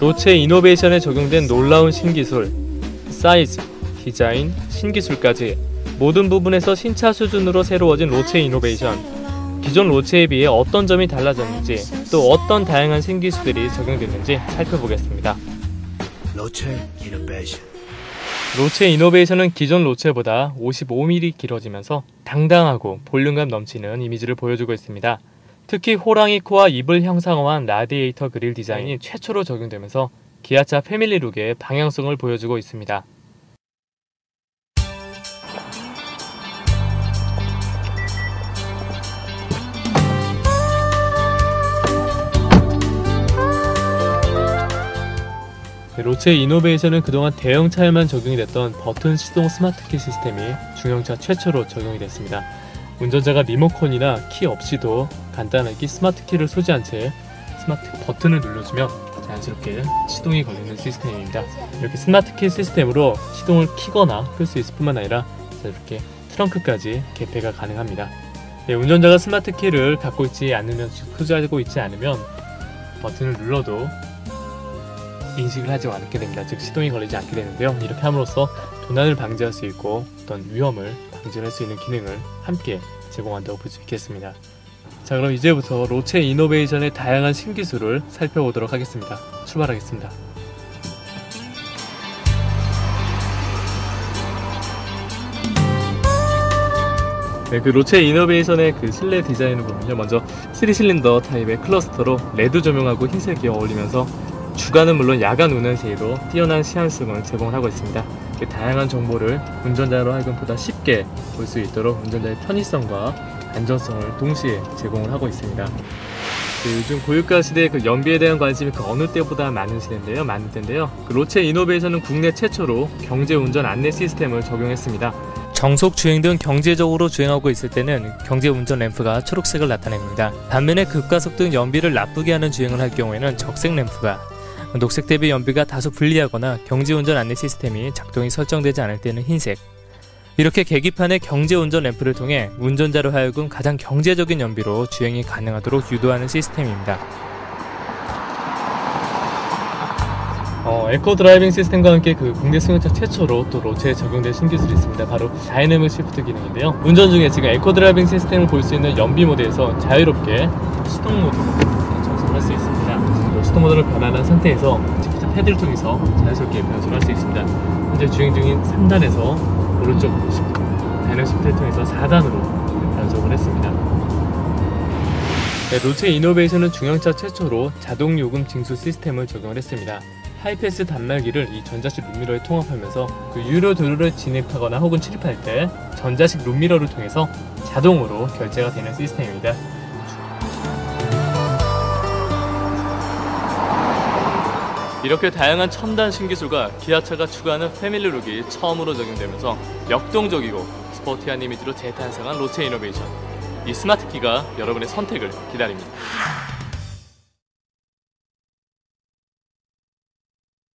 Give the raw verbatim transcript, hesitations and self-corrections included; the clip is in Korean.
로체 이노베이션에 적용된 놀라운 신기술, 사이즈, 디자인, 신기술까지 모든 부분에서 신차 수준으로 새로워진 로체 이노베이션. 기존 로체에 비해 어떤 점이 달라졌는지, 또 어떤 다양한 신기술들이 적용됐는지 살펴보겠습니다. 로체 이노베이션. 로체 이노베이션은 기존 로체보다 오십오 밀리미터 길어지면서 당당하고 볼륨감 넘치는 이미지를 보여주고 있습니다. 특히 호랑이 코와 입을 형상화한 라디에이터 그릴 디자인이 최초로 적용되면서 기아차 패밀리룩의 방향성을 보여주고 있습니다. 로체 이노베이션은 그동안 대형 차에만 적용이 됐던 버튼 시동 스마트키 시스템이 중형차 최초로 적용이 됐습니다. 운전자가 리모컨이나 키 없이도 간단하게 스마트키를 소지한 채 스마트 버튼을 눌러주면 자연스럽게 시동이 걸리는 시스템입니다. 이렇게 스마트키 시스템으로 시동을 키거나 끌 수 있을 뿐만 아니라 이렇게 트렁크까지 개폐가 가능합니다. 네, 운전자가 스마트키를 갖고 있지 않으면, 소지하고 있지 않으면 버튼을 눌러도 인식을 하지 않게 됩니다. 즉 시동이 걸리지 않게 되는데요. 이렇게 함으로써 도난을 방지할 수 있고 어떤 위험을 방지할 수 있는 기능을 함께 제공한다고 볼 수 있겠습니다. 자, 그럼 이제부터 로체 이노베이션의 다양한 신기술을 살펴보도록 하겠습니다. 출발하겠습니다. 네, 그 로체 이노베이션의 그 실내 디자인을 보면요, 먼저 쓰리 실린더 타입의 클러스터로 레드 조명하고 흰색이 어울리면서 주간은 물론 야간 운행 시에도 뛰어난 시향성을 제공하고 있습니다. 다양한 정보를 운전자로 하여금 보다 쉽게 볼 수 있도록 운전자의 편의성과 안전성을 동시에 제공을 하고 있습니다. 그 요즘 고유가 시대의 그 연비에 대한 관심이 그 어느 때보다 많은 시대인데요, 많은 때인데요. 그 로체 이노베이션은 국내 최초로 경제운전 안내 시스템을 적용했습니다. 정속 주행 등 경제적으로 주행하고 있을 때는 경제운전 램프가 초록색을 나타냅니다. 반면에 급가속 등 연비를 나쁘게 하는 주행을 할 경우에는 적색 램프가, 녹색 대비 연비가 다소 불리하거나 경제운전 안내 시스템이 작동이 설정되지 않을 때는 흰색. 이렇게 계기판의 경제운전 램프를 통해 운전자로 하여금 가장 경제적인 연비로 주행이 가능하도록 유도하는 시스템입니다. 어, 에코 드라이빙 시스템과 함께 그 국내 승용차 최초로 또 로체에 적용된 신기술이 있습니다. 바로 다이내믹 시프트 기능인데요. 운전 중에 지금 에코 드라이빙 시스템을 볼 수 있는 연비 모드에서 자유롭게 시동 모드로 전송할 수 있습니다. 시동 모드를 변환한 상태에서 시프트 패드를 통해서 자연스럽게 변속할 수 있습니다. 현재 주행 중인 삼 단에서 오른쪽 다이내믹 시프트를 통해서 사 단으로 변속을 했습니다. 네, 로체 이노베이션은 중형차 최초로 자동 요금 징수 시스템을 적용을 했습니다. 하이패스 단말기를 이 전자식 룸미러에 통합하면서 그 유료 도로를 진입하거나 혹은 출입할 때 전자식 룸미러를 통해서 자동으로 결제가 되는 시스템입니다. 이렇게 다양한 첨단 신기술과 기아차가 추구하는 패밀리룩이 처음으로 적용되면서 역동적이고 스포티한 이미지로 재탄생한 로체 이노베이션. 이 스마트키가 여러분의 선택을 기다립니다.